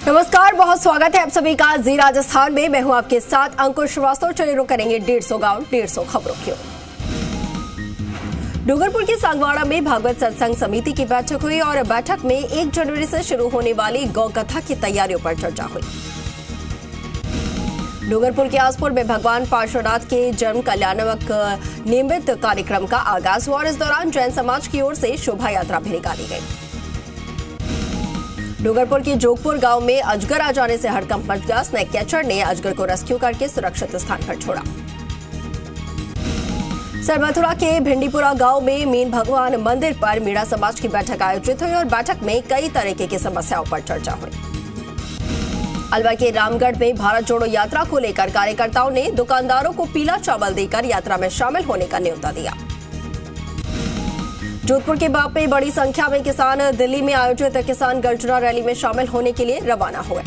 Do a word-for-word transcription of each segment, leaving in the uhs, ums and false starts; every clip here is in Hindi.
नमस्कार, बहुत स्वागत है आप सभी का जी राजस्थान में। मैं हूं आपके साथ अंकुश श्रीवास्तव। चलिए रुक करेंगे डेढ़ सौ गांव डेढ़ सौ खबरों की ओर। डूंगरपुर के सांगवाड़ा में भागवत सत्संग समिति की बैठक हुई और बैठक में एक जनवरी से शुरू होने वाली गौ कथा की तैयारियों पर चर्चा हुई। डूंगरपुर के आसपुर में भगवान पार्श्वनाथ के जन्म कल्याणक नियमित कार्यक्रम का आगाज हुआ और इस दौरान जैन समाज की ओर से शोभा यात्रा भी निकाली गई। डूंगरपुर के जोगपुर गांव में अजगर आ जाने से हड़कंप मच गया। स्नेक कैचर ने अजगर को रेस्क्यू करके सुरक्षित स्थान पर छोड़ा। सरमथुरा के भिंडीपुरा गांव में मीन भगवान मंदिर पर मीणा समाज की बैठक आयोजित हुई और बैठक में कई तरीके की समस्याओं पर चर्चा हुई। अलवर के रामगढ़ में भारत जोड़ो यात्रा को लेकर कार्यकर्ताओं ने दुकानदारों को पीला चावल देकर यात्रा में शामिल होने का न्योता दिया। जोधपुर के बाप में बड़ी संख्या में किसान दिल्ली में आयोजित किसान गर्जना रैली में शामिल होने के लिए रवाना हुए।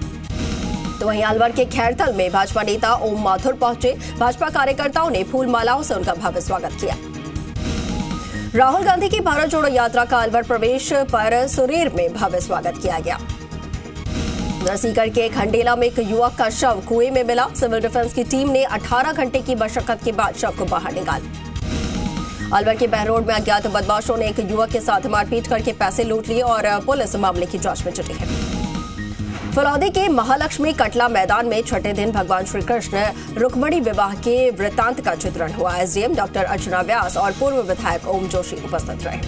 तो वहीं अलवर के खैरथल में भाजपा नेता ओम माथुर पहुंचे। भाजपा कार्यकर्ताओं ने फूल मालाओं से उनका भव्य स्वागत किया। राहुल गांधी की भारत जोड़ो यात्रा का अलवर प्रवेश पर सुरेर में भव्य स्वागत किया गया। सीकर के खंडेला में एक युवक का शव कुएं में मिला। सिविल डिफेंस की टीम ने अठारह घंटे की मशक्कत के बाद शव को बाहर निकाला। अलवर के बहरोड में अज्ञात बदमाशों ने एक युवक के साथ मारपीट करके पैसे लूट लिए और पुलिस मामले की जांच में जुटी है। फलौदी के महालक्ष्मी कटला मैदान में छठे दिन भगवान श्री कृष्ण रुक्मणी विवाह के वृत्तांत का चित्रण हुआ। एसडीएम डॉक्टर अर्चना व्यास और पूर्व विधायक ओम जोशी उपस्थित रहे।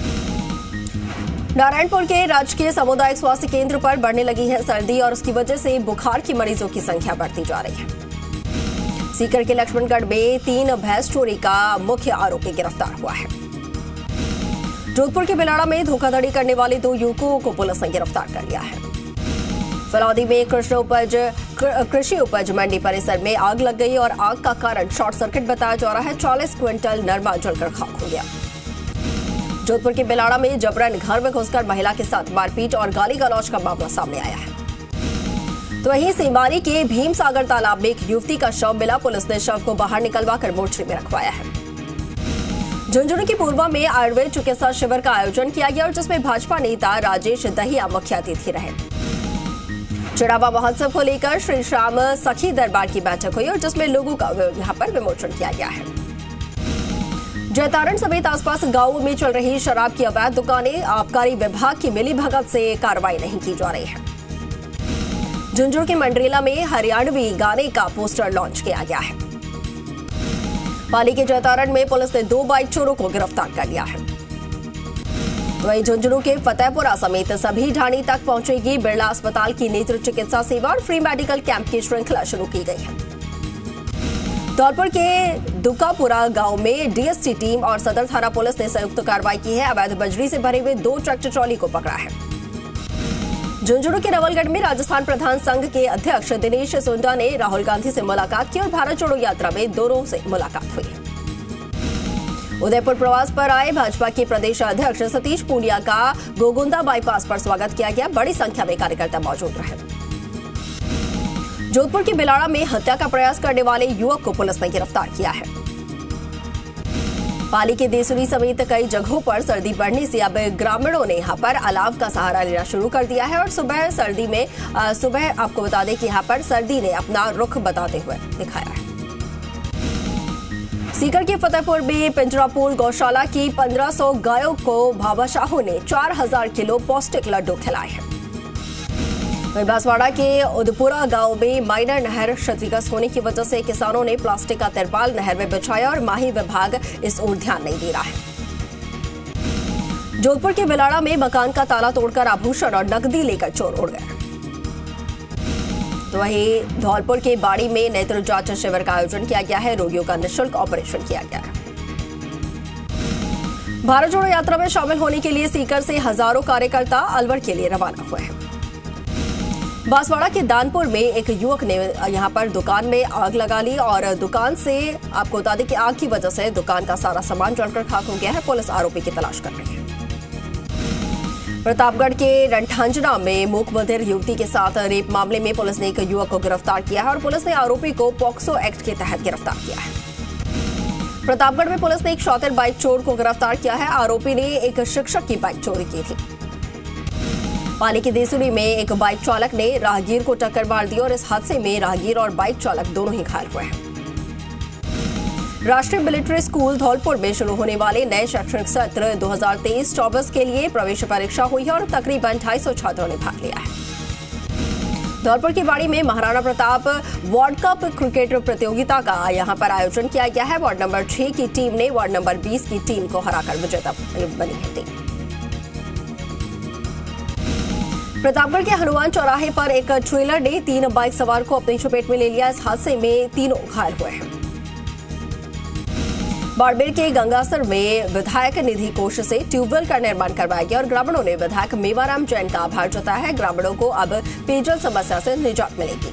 नारायणपुर के राजकीय सामुदायिक स्वास्थ्य केंद्र पर बढ़ने लगी है सर्दी और उसकी वजह से बुखार के मरीजों की संख्या बढ़ती जा रही है। सीकर के लक्ष्मणगढ़ में तीन भैंस चोरी का मुख्य आरोपी गिरफ्तार हुआ है। जोधपुर के बिलाड़ा में धोखाधड़ी करने वाले दो युवकों को पुलिस ने गिरफ्तार कर लिया है। फलौदी में कृष्ण उपज कृषि उपज मंडी परिसर में आग लग गई और आग का कारण शॉर्ट सर्किट बताया जा रहा है। चालीस क्विंटल नरमा जलकर खाक हो गया। जोधपुर के बिलाड़ा में जबरन घर में घुसकर महिला के साथ मारपीट और गाली गलौज का मामला सामने आया है। तो वहीं सीमारी के भीम सागर तालाब में एक युवती का शव मिला। पुलिस ने शव को बाहर निकलवाकर मोर्चरी में रखवाया है। झुंझुनू की पूर्वा में आयुर्वेद चिकित्सा शिविर का आयोजन किया गया और जिसमें भाजपा नेता राजेश दहिया मुख्य अतिथि रहे। चिड़ावा महोत्सव को लेकर श्री श्याम सखी दरबार की बैठक हुई और जिसमें लोगों का यहाँ पर विमोचन किया गया है। जैतारण समेत आसपास गांवों में चल रही शराब की अवैध दुकानें, आबकारी विभाग की मिलीभगत से कार्रवाई नहीं की जा रही है। झुंझुनू के मंडरेला में हरियाणवी गाने का पोस्टर लॉन्च किया गया है। पाली के जैतारण में पुलिस ने दो बाइक चोरों को गिरफ्तार कर लिया है। वहीं झुंझुनू के फतेहपुरा समेत सभी ढाणी तक पहुंचेगी बिरला अस्पताल की नेत्र चिकित्सा सेवा और फ्री मेडिकल कैंप की श्रृंखला शुरू की गई है। धौलपुर के दुकापुरा गांव में डीएसटी टीम और सदर थाना पुलिस ने संयुक्त कार्रवाई की है। अवैध बजरी से भरे हुए दो ट्रैक्टर ट्रॉली को पकड़ा है। झुंझुनू के नवलगढ़ में राजस्थान प्रधान संघ के अध्यक्ष दिनेश सुंडा ने राहुल गांधी से मुलाकात की और भारत जोड़ो यात्रा में दोनों से मुलाकात हुई। उदयपुर प्रवास पर आए भाजपा के प्रदेश अध्यक्ष सतीश पूनिया का गोगुंदा बाईपास पर स्वागत किया गया। बड़ी संख्या में कार्यकर्ता मौजूद रहे। जोधपुर के बिलाड़ा में हत्या का प्रयास करने वाले युवक को पुलिस ने गिरफ्तार किया है। पाली के देसुरी समेत कई जगहों पर सर्दी बढ़ने से अब ग्रामीणों ने यहां पर अलाव का सहारा लेना शुरू कर दिया है और सुबह सर्दी में आ, सुबह आपको बता दें कि यहां पर सर्दी ने अपना रुख बताते हुए दिखाया है। सीकर के फतेहपुर में पिंजरापुर गौशाला की पंद्रह सौ गायों को भामाशाहों ने चार हजार किलो पौष्टिक लड्डू खिलाए हैं। वहीं बांसवाड़ा के उदपुरा गांव में माइनर नहर क्षतिग्रस्त होने की वजह से किसानों ने प्लास्टिक का तिरपाल नहर में बिछाया और माही विभाग इस ओर ध्यान नहीं दे रहा है। जोधपुर के बिलाड़ा में मकान का ताला तोड़कर आभूषण और नकदी लेकर चोर उड़ गए। तो वहीं धौलपुर के बाड़ी में नेत्र जांच शिविर का आयोजन किया गया है। रोगियों का निःशुल्क ऑपरेशन किया गया है। भारत जोड़ो यात्रा में शामिल होने के लिए सीकर से हजारों कार्यकर्ता अलवर के लिए रवाना हुए हैं। बांसवाड़ा के दानपुर में एक युवक ने यहां पर दुकान में आग लगा ली और दुकान से आपको बता दें कि आग की वजह से दुकान का सारा सामान जलकर खाक हो गया है। पुलिस आरोपी की तलाश कर रही है। प्रतापगढ़ के रंठांजना में मूक बधिर युवती के साथ रेप मामले में पुलिस ने एक युवक को गिरफ्तार किया है और पुलिस ने आरोपी को पॉक्सो एक्ट के तहत गिरफ्तार किया है। प्रतापगढ़ में पुलिस ने एक शौतर बाइक चोर को गिरफ्तार किया है। आरोपी ने एक शिक्षक की बाइक चोरी की थी। पानी की देसुरी में एक बाइक चालक ने राहगीर को टक्कर मार दी और इस हादसे में राहगीर और बाइक चालक दोनों ही घायल हुए हैं। राष्ट्रीय मिलिट्री स्कूल धौलपुर में शुरू होने वाले नए शैक्षणिक सत्र दो हज़ार तेईस चौबीस के लिए प्रवेश परीक्षा हुई है और तकरीबन ढाई सौ छात्रों ने भाग लिया है। धौलपुर की बाड़ी में Maharana Pratap ward cup cricket प्रतियोगिता का यहां पर आयोजन किया गया है। वार्ड नंबर छह की टीम ने वार्ड नंबर बीस की टीम को हराकर विजेता बनी है टीम। प्रतापगढ़ के हनुमान चौराहे पर एक ट्रेलर ने तीन बाइक सवार को अपनी चपेट में ले लिया। इस हादसे में तीनों घायल हुए हैं। बाड़मेर के गंगासर में विधायक निधि कोष से ट्यूबवेल का निर्माण करवाया गया और ग्रामीणों ने विधायक मेवाराम जैन का आभार जताया है। ग्रामीणों को अब पेयजल समस्या से निजात मिलेगी।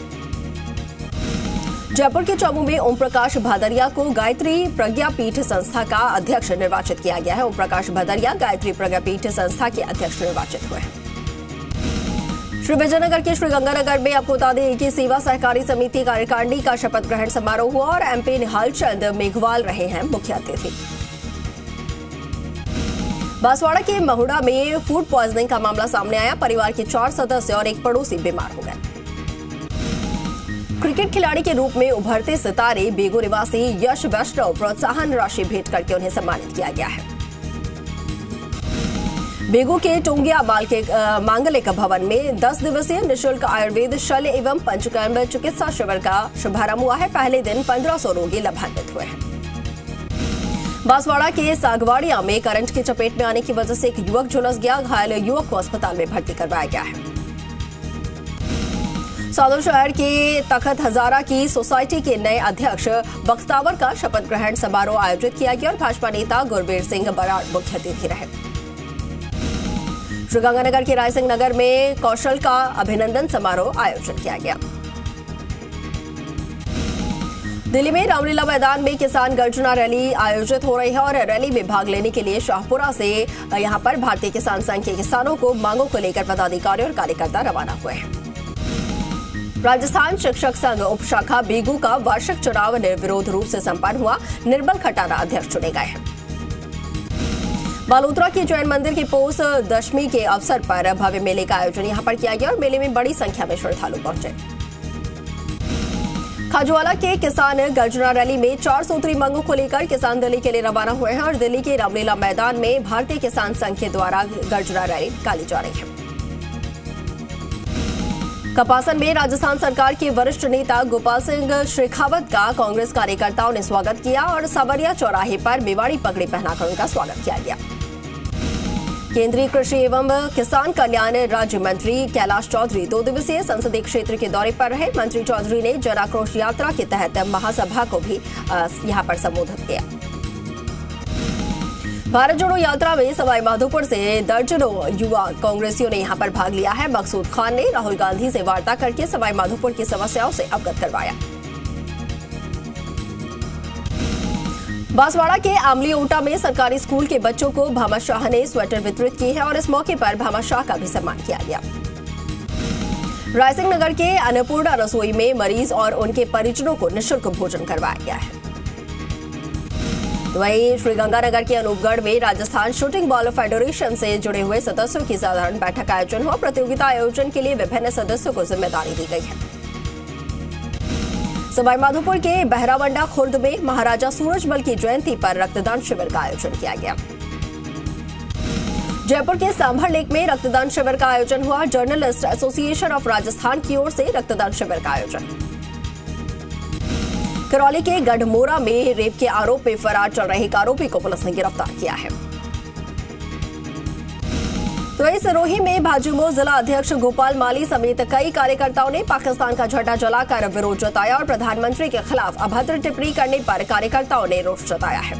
जयपुर के चौमू में ओम प्रकाश भादरिया को गायत्री प्रज्ञापीठ संस्था का अध्यक्ष निर्वाचित किया गया है। ओम प्रकाश भादरिया गायत्री प्रज्ञापीठ संस्था के अध्यक्ष निर्वाचित हुए हैं। श्री विजयनगर के श्रीगंगानगर में आपको बता दें कि सेवा सहकारी समिति कार्यकारिणी का शपथ ग्रहण समारोह हुआ और एमपी निहाल चंद मेघवाल रहे हैं मुख्य अतिथि। बांसवाड़ा के महुड़ा में फूड पॉइजनिंग का मामला सामने आया। परिवार के चार सदस्य और एक पड़ोसी बीमार हो गए। क्रिकेट खिलाड़ी के रूप में उभरते सितारे बेगू निवासी यश वैष्णव प्रोत्साहन राशि भेंट करके उन्हें सम्मानित किया गया है। बेगू के टोंगिया बाल के मांगलिक भवन में दस दिवसीय निःशुल्क आयुर्वेद शल्य एवं पंचकर्म चिकित्सा शिविर का शुभारंभ हुआ है। पहले दिन पंद्रह सौ रोगी लाभान्वित हुए हैं। बांसवाड़ा के सागवाड़िया में करंट की चपेट में आने की वजह से एक युवक झुलस गया। घायल युवक को अस्पताल में भर्ती करवाया गया है। सादुल शहर के तखत हजारा की सोसाइटी के नए अध्यक्ष बख्तावर का शपथ ग्रहण समारोह आयोजित किया गया और भाजपा नेता गुरबीर सिंह बराड़ मुख्य अतिथि रहे। श्रीगंगानगर के रायसिंह नगर में कौशल का अभिनंदन समारोह आयोजित किया गया। दिल्ली में रामलीला मैदान में किसान गर्जना रैली आयोजित हो रही है और रैली में भाग लेने के लिए शाहपुरा से यहां पर भारतीय किसान संघ के किसानों को मांगों को लेकर पदाधिकारी और कार्यकर्ता रवाना हुए हैं। राजस्थान शिक्षक संघ उपशाखा बेगू का वार्षिक चुनाव निर्विरोध रूप से संपन्न हुआ। निर्मल खटाना अध्यक्ष चुने गए हैं। बालोतरा के जैन मंदिर के पोष दशमी के अवसर पर भव्य मेले का आयोजन यहां पर किया गया और मेले में बड़ी संख्या में श्रद्धालु पहुंचे। खाजुवाला के किसान गर्जना रैली में चार सूत्री मांगों को लेकर किसान दिल्ली के लिए रवाना हुए हैं और दिल्ली के रामलीला मैदान में भारतीय किसान संघ के द्वारा गर्जना रैली निकाली जा रही है। कपासन में राजस्थान सरकार के वरिष्ठ नेता गोपाल सिंह शेखावत का कांग्रेस कार्यकर्ताओं ने स्वागत किया और सावरिया चौराहे पर मेवाड़ी पगड़ी पहनाकर उनका स्वागत किया गया। केंद्रीय कृषि एवं किसान कल्याण राज्य मंत्री कैलाश चौधरी दो दिवसीय संसदीय क्षेत्र के दौरे पर रहे। मंत्री चौधरी ने जन आक्रोश यात्रा के तहत महासभा को भी यहां पर संबोधित किया। भारत जोड़ो यात्रा में सवाई माधोपुर से दर्जनों युवा कांग्रेसियों ने यहां पर भाग लिया है। मकसूद खान ने राहुल गांधी से वार्ता करके सवाई माधोपुर की समस्याओं से अवगत करवाया। बांसवाड़ा के आमली ओटा में सरकारी स्कूल के बच्चों को भामा शाह ने स्वेटर वितरित की है और इस मौके पर भामा शाह का भी सम्मान किया गया। रायसिंह नगर के अन्नपूर्णा रसोई में मरीज और उनके परिजनों को निःशुल्क भोजन करवाया गया है। तो वहीं श्रीगंगानगर के अनूपगढ़ में राजस्थान शूटिंग बॉल फेडरेशन से जुड़े हुए सदस्यों की साधारण बैठक का आयोजन हुआ। प्रतियोगिता आयोजन के लिए विभिन्न सदस्यों को जिम्मेदारी दी गई है। सवाईमाधोपुर के बहरावंडा खुर्द में महाराजा सूरजमल की जयंती पर रक्तदान शिविर का आयोजन किया गया। जयपुर के सांभर लेक में रक्तदान शिविर का आयोजन हुआ। जर्नलिस्ट एसोसिएशन ऑफ राजस्थान की ओर से रक्तदान शिविर का आयोजन। करौली के गढ़मोरा में रेप के आरोप में फरार चल रहे एक आरोपी को पुलिस ने गिरफ्तार किया है। तो इस सिरोही में भाजयुमो जिला अध्यक्ष गोपाल माली समेत कई कार्यकर्ताओं ने पाकिस्तान का झंडा जलाकर विरोध जताया और प्रधानमंत्री के खिलाफ अभद्र टिप्पणी करने पर कार्यकर्ताओं ने रोष जताया है।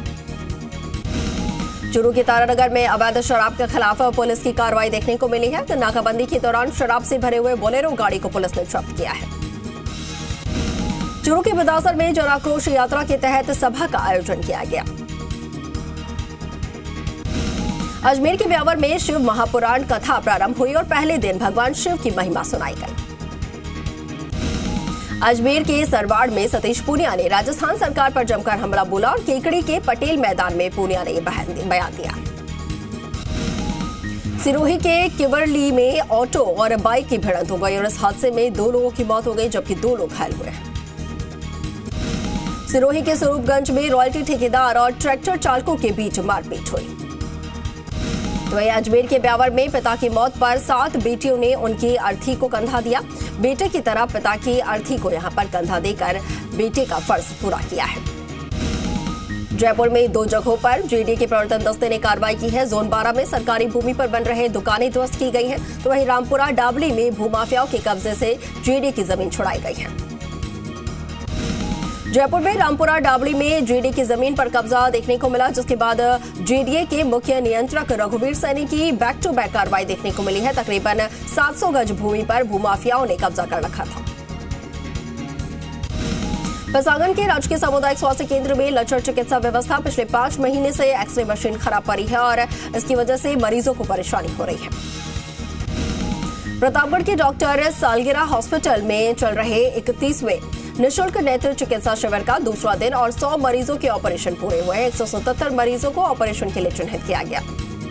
चूरू के तारानगर में अवैध शराब के खिलाफ पुलिस की कार्रवाई देखने को मिली है। तो नाकाबंदी के दौरान शराब से भरे हुए बोलेरो गाड़ी को पुलिस ने जब्त किया है। चूरू के बिदासर में जन आक्रोश यात्रा के तहत सभा का आयोजन किया गया। अजमेर के ब्यावर में शिव महापुराण कथा प्रारंभ हुई और पहले दिन भगवान शिव की महिमा सुनाई गई। अजमेर के सरवाड़ में सतीश पूनिया ने राजस्थान सरकार पर जमकर हमला बोला और केकड़ी के पटेल मैदान में पूनिया ने यह बयान दिया। सिरोही के किवरली में ऑटो और बाइक की भिड़ंत हो गई और इस हादसे में दो लोगों की मौत हो गई जबकि दो लोग घायल हुए हैं। सिरोही के स्वरूपगंज में रॉयल्टी ठेकेदार और ट्रैक्टर चालकों के बीच मारपीट हुई। तो वहीं अजमेर के ब्यावर में पिता की मौत पर सात बेटियों ने उनकी अर्थी को कंधा दिया। बेटे की तरह पिता की अर्थी को यहां पर कंधा देकर बेटे का फर्ज पूरा किया है। जयपुर में दो जगहों पर जीडी के प्रवर्तन दस्ते ने कार्रवाई की है। जोन बारह में सरकारी भूमि पर बन रहे दुकानें ध्वस्त की गई हैं, तो वहीं रामपुरा डाबली में भूमाफियाओं के कब्जे से जीडी की जमीन छुड़ाई गई है। जयपुर में रामपुरा डाबली में जीडी की जमीन पर कब्जा देखने को मिला, जिसके बाद जीडीए के मुख्य नियंत्रक रघुवीर सैनी की बैक टू बैक कार्रवाई देखने को मिली है। तकरीबन सात सौ गज भूमि पर भूमाफियाओं ने कब्जा कर रखा था। बसागन के राजकीय सामुदायिक स्वास्थ्य केंद्र में लचर चिकित्सा व्यवस्था पिछले पांच महीने से एक्सरे मशीन खराब पड़ी है और इसकी वजह से मरीजों को परेशानी हो रही है। प्रतापगढ़ के डॉक्टर सालगिरा हॉस्पिटल में चल रहे इकतीसवें निःशुल्क नेत्र चिकित्सा शिविर का दूसरा दिन और सौ मरीजों के ऑपरेशन पूरे हुए हैं। एक सौ सतहत्तर मरीजों को ऑपरेशन के लिए चिन्हित किया गया।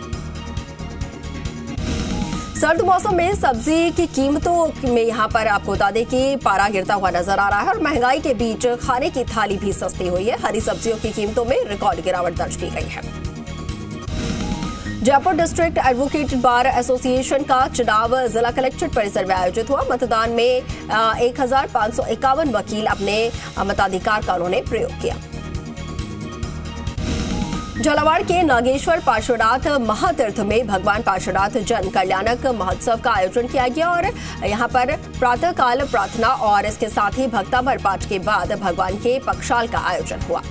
सर्द मौसम में सब्जी की कीमतों में यहां पर आपको बता दें कि पारा गिरता हुआ नजर आ रहा है और महंगाई के बीच खाने की थाली भी सस्ती हुई है। हरी सब्जियों की कीमतों में रिकॉर्ड गिरावट दर्ज की गई है। Jaipur district advocate bar association का चुनाव जिला कलेक्ट्रेट परिसर में आयोजित हुआ। मतदान में एक हजार पांच सौ इक्यावन वकील अपने मताधिकार का उन्होंने प्रयोग किया। झालावाड़ के नागेश्वर पार्श्वनाथ महातीर्थ में भगवान पार्श्वनाथ जन कल्याणक महोत्सव का आयोजन किया गया और यहां पर प्रातःकाल प्रार्थना और इसके साथ ही भक्तामर पाठ के बाद भगवान के पक्षाल का आयोजन हुआ।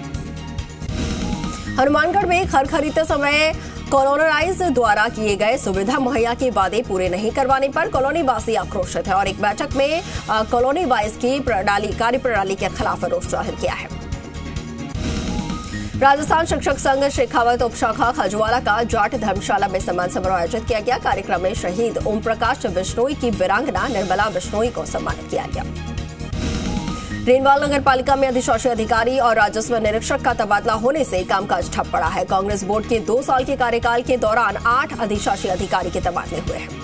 हनुमानगढ़ में खर खरीदते समय कॉलोनाइज द्वारा किए गए सुविधा मुहैया के वादे पूरे नहीं करवाने पर कॉलोनी वासी आक्रोशित है और एक बैठक में कॉलोनी वाइज की प्रणाली कार्य प्रणाली के खिलाफ रोष जाहिर किया है। राजस्थान शिक्षक संघ शेखावत उपशाखा खजुआला का जाट धर्मशाला में सम्मान समारोह आयोजित किया गया। कार्यक्रम में शहीद ओम प्रकाश बिश्नोई की वीरांगना निर्मला बिश्नोई को सम्मानित किया गया। रेनवाल नगर पालिका में अधिशासी अधिकारी और राजस्व निरीक्षक का तबादला होने से कामकाज ठप पड़ा है। कांग्रेस बोर्ड के दो साल के कार्यकाल के दौरान आठ अधिशासी अधिकारी के तबादले हुए हैं।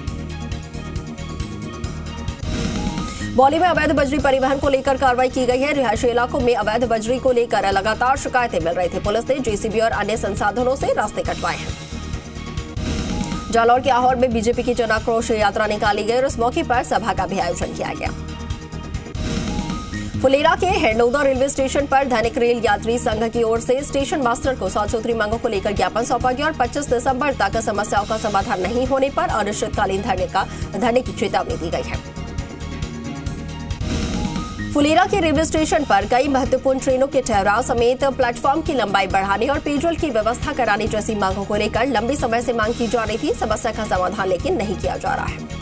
बौली में अवैध बजरी परिवहन को लेकर कार्रवाई की गई है। रिहायशी इलाकों में अवैध बजरी को लेकर लगातार शिकायतें मिल रही थी। पुलिस ने जेसीबी और अन्य संसाधनों से रास्ते कटवाए हैं। जालौर के आहोर में बीजेपी की जनाक्रोश यात्रा निकाली गई और इस मौके पर सभा का भी आयोजन किया गया। फुलेरा के हेडनौदा रेलवे स्टेशन पर दैनिक रेल यात्री संघ की ओर से स्टेशन मास्टर को सात सूत्री मांगों को लेकर ज्ञापन सौंपा गया और पच्चीस दिसंबर तक समस्याओं का समाधान नहीं होने पर अनिश्चितकालीन धरने का धरने की चेतावनी दी गई है। फुलेरा के रेलवे स्टेशन पर कई महत्वपूर्ण ट्रेनों के ठहराव समेत प्लेटफॉर्म की लंबाई बढ़ाने और पेयजल की व्यवस्था कराने जैसी मांगों को लेकर लंबी समय से मांग की जा रही थी। समस्या का समाधान लेकिन नहीं किया जा रहा है।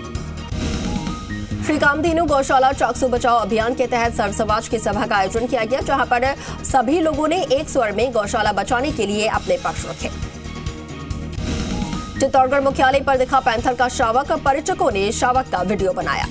श्री कामधेनु गौशाला चाकसू बचाओ अभियान के तहत सर्व समाज की सभा का आयोजन किया गया, जहां पर सभी लोगों ने एक स्वर में गौशाला बचाने के लिए अपने पक्ष रखे। चित्तौड़गढ़ मुख्यालय पर दिखा पैंथर का शावक, पर्यटकों ने शावक का वीडियो बनाया।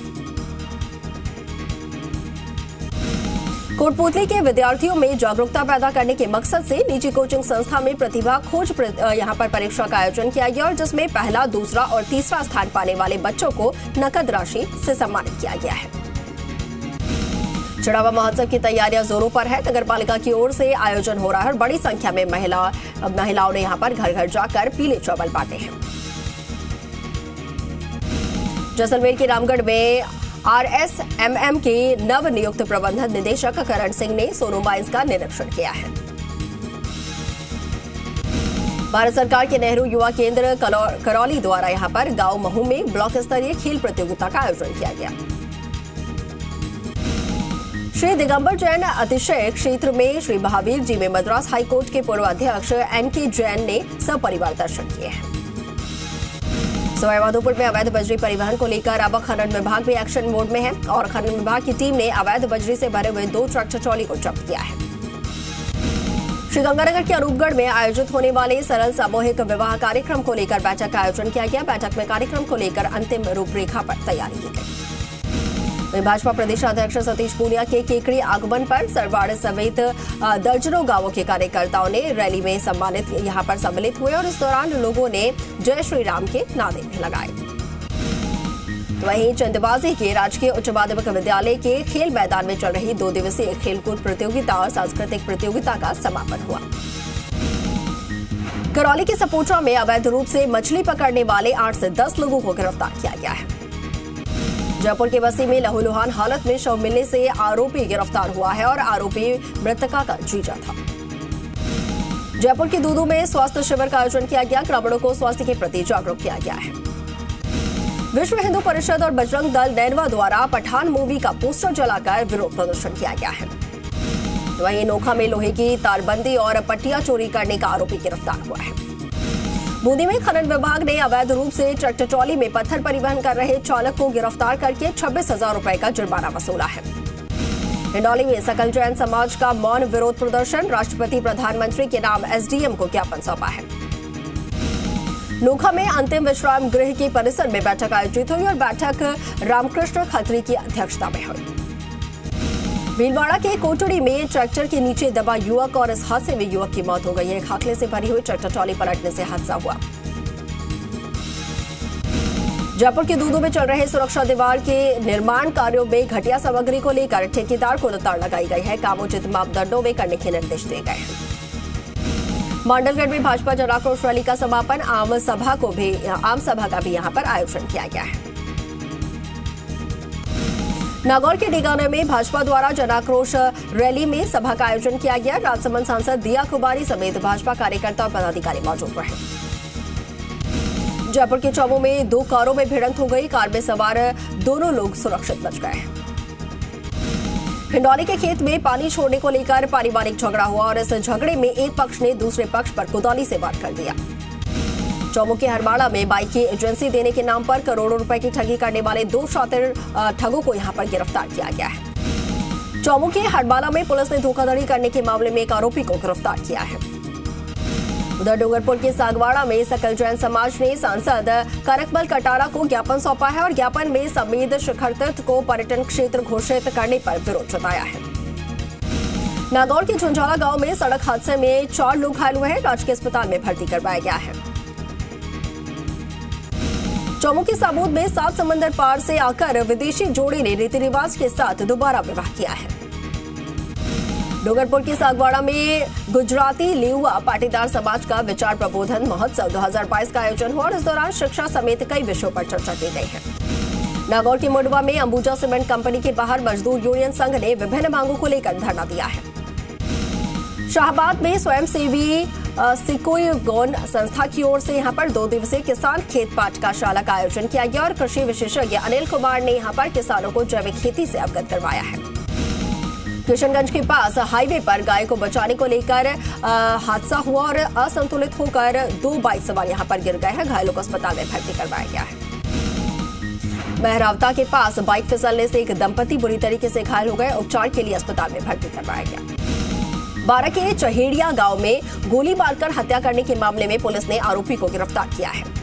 कोटपूतली के विद्यार्थियों में जागरूकता पैदा करने के मकसद से निजी कोचिंग संस्था में प्रतिभा खोज यहां पर परीक्षा का आयोजन किया गया और जिसमें पहला, दूसरा और तीसरा स्थान पाने वाले बच्चों को नकद राशि से सम्मानित किया गया है। चढ़ावा महोत्सव की तैयारियां जोरों पर है। नगर पालिका की ओर से आयोजन हो रहा है और बड़ी संख्या में महिला महिलाओं ने यहां पर घर घर जाकर पीले चावल बांटे हैं। जैसलमेर के रामगढ़ में आरएसएमएम के नव नियुक्त प्रबंधक निदेशक करण सिंह ने सोनू माइंस का निरीक्षण किया है। भारत सरकार के नेहरू युवा केंद्र करौली द्वारा यहां पर गांव महू में ब्लॉक स्तरीय खेल प्रतियोगिता का आयोजन किया गया। श्री दिगंबर जैन अतिशय क्षेत्र में श्री महावीर जी में मद्रास हाईकोर्ट के पूर्व अध्यक्ष एन के जैन ने सपरिवार दर्शन किए हैं। सवाईमाधोपुर में अवैध बजरी परिवहन को लेकर अब खनन विभाग भी एक्शन मोड में है और खनन विभाग की टीम ने अवैध बजरी से भरे हुए दो ट्रैक्टर ट्रॉली को जब्त किया है। श्रीगंगानगर के अरूपगढ़ में आयोजित होने वाले सरल सामूहिक विवाह कार्यक्रम को लेकर बैठक का आयोजन किया गया। बैठक में कार्यक्रम को लेकर अंतिम रूपरेखा पर तैयारी की गई। वहीं भाजपा प्रदेशाध्यक्ष सतीश पूनिया के केकड़ी आगमन पर सरवाड़े समेत दर्जनों गांवों के कार्यकर्ताओं ने रैली में सम्मानित यहां पर सम्मिलित हुए और इस दौरान लोगों ने जय श्री राम के नारे भी लगाए। वहीं चंदबाजी के राजकीय उच्च माध्यमिक विद्यालय के खेल मैदान में चल रही दो दिवसीय खेलकूद प्रतियोगिता और सांस्कृतिक प्रतियोगिता का समापन हुआ। करौली के सपोटा में अवैध रूप से मछली पकड़ने वाले आठ से दस लोगों को गिरफ्तार किया गया है। जयपुर के बस्ती में लहूलुहान हालत में शव मिलने से आरोपी गिरफ्तार हुआ है और आरोपी मृतका का जीजा था। जयपुर के दूदू में स्वास्थ्य शिविर का आयोजन किया गया। ग्रामीणों को स्वास्थ्य के प्रति जागरूक किया गया है। विश्व हिंदू परिषद और बजरंग दल नैनवा द्वारा पठान मूवी का पोस्टर जलाकर विरोध प्रदर्शन किया गया है। वहीं नोखा में लोहे की तारबंदी और पट्टियां चोरी करने का आरोपी गिरफ्तार हुआ है। बूंदी में खनन विभाग ने अवैध रूप से ट्रैक्टर ट्रॉली में पत्थर परिवहन कर रहे चालक को गिरफ्तार करके छब्बीस हजार रुपए का जुर्माना वसूला है। हिंडौली में सकल जैन समाज का मौन विरोध प्रदर्शन। राष्ट्रपति प्रधानमंत्री के नाम एसडीएम को ज्ञापन सौंपा है। नोखा में अंतिम विश्राम गृह के परिसर में बैठक आयोजित हुई और बैठक रामकृष्ण खत्री की अध्यक्षता में हुई। भीलवाड़ा के कोटड़ी में ट्रैक्टर के नीचे दबा युवक और इस हादसे में युवक की मौत हो गई है। खाखले से भरी हुई ट्रैक्टर ट्रॉली पलटने से हादसा हुआ। जयपुर के दूदू में चल रहे सुरक्षा दीवार के निर्माण कार्यों में घटिया सामग्री को लेकर ठेकेदार को लताड़ लगाई गई है। काम उचित मापदंडों में करने के निर्देश दिए गए हैं। मांडलगढ़ में भाजपा जन आक्रोश रैली का समापन। आम सभा को भी आम सभा का भी यहां पर आयोजन किया गया है। नागौर के डेगाना में भाजपा द्वारा जन आक्रोश रैली में सभा का आयोजन किया गया। राजसमंद सांसद दिया कुमारी समेत भाजपा कार्यकर्ता और पदाधिकारी मौजूद रहे। जयपुर के चौमू में दो कारों में भिड़ंत हो गई। कार में सवार दोनों लोग सुरक्षित बच गए। हिंडौली के खेत में पानी छोड़ने को लेकर पारिवारिक झगड़ा हुआ और इस झगड़े में एक पक्ष ने दूसरे पक्ष पर कुदाली से वार कर दिया। चौमू के हरमाड़ा में बाइक की एजेंसी देने के नाम पर करोड़ों रुपए की ठगी करने वाले दो शातिर ठगों को यहां पर गिरफ्तार किया गया है। चौमू के हरमाड़ा में पुलिस ने धोखाधड़ी करने के मामले में एक आरोपी को गिरफ्तार किया है। उधर डूंगरपुर के सागवाड़ा में सकल जैन समाज ने सांसद करकमल कटारा को ज्ञापन सौंपा है और ज्ञापन में समेत शिखर तीर्थ को पर्यटन क्षेत्र घोषित करने पर विरोध जताया है। नागौर के झुंझाला गांव में सड़क हादसे में चार लोग घायल हुए हैं। राजकीय अस्पताल में भर्ती करवाया गया है। चौमू के साबूद में सात समंदर पार से आकर विदेशी जोड़ी ने रीति रिवाज के साथ दोबारा विवाह किया है। डूंगरपुर के सागवाड़ा में गुजराती लेउआ पाटीदार समाज का विचार प्रबोधन महोत्सव दो हज़ार बाईस का आयोजन हुआ और इस दौरान शिक्षा समेत कई विषयों पर चर्चा की गई है। नागौर के मुंडवा में अंबुजा सीमेंट कंपनी के बाहर मजदूर यूनियन संघ ने विभिन्न मांगों को लेकर धरना दिया है। शाहबाद में स्वयंसेवी सिकोई गौन संस्था की ओर से यहां पर दो दिवसीय किसान खेत पाठशाला का आयोजन किया गया और कृषि विशेषज्ञ अनिल कुमार ने यहां पर किसानों को जैविक खेती से अवगत करवाया है। किशनगंज के पास हाईवे पर गाय को बचाने को लेकर हादसा हुआ और असंतुलित होकर दो बाइक सवार यहां पर गिर गए हैं। घायलों को अस्पताल में भर्ती करवाया गया है। महरावता के पास बाइक फिसलने से एक दंपति बुरी तरीके से घायल हो गए। उपचार के लिए अस्पताल में भर्ती करवाया गया। बारा के चहेड़िया गांव में गोली मारकर हत्या करने के मामले में पुलिस ने आरोपी को गिरफ्तार किया है।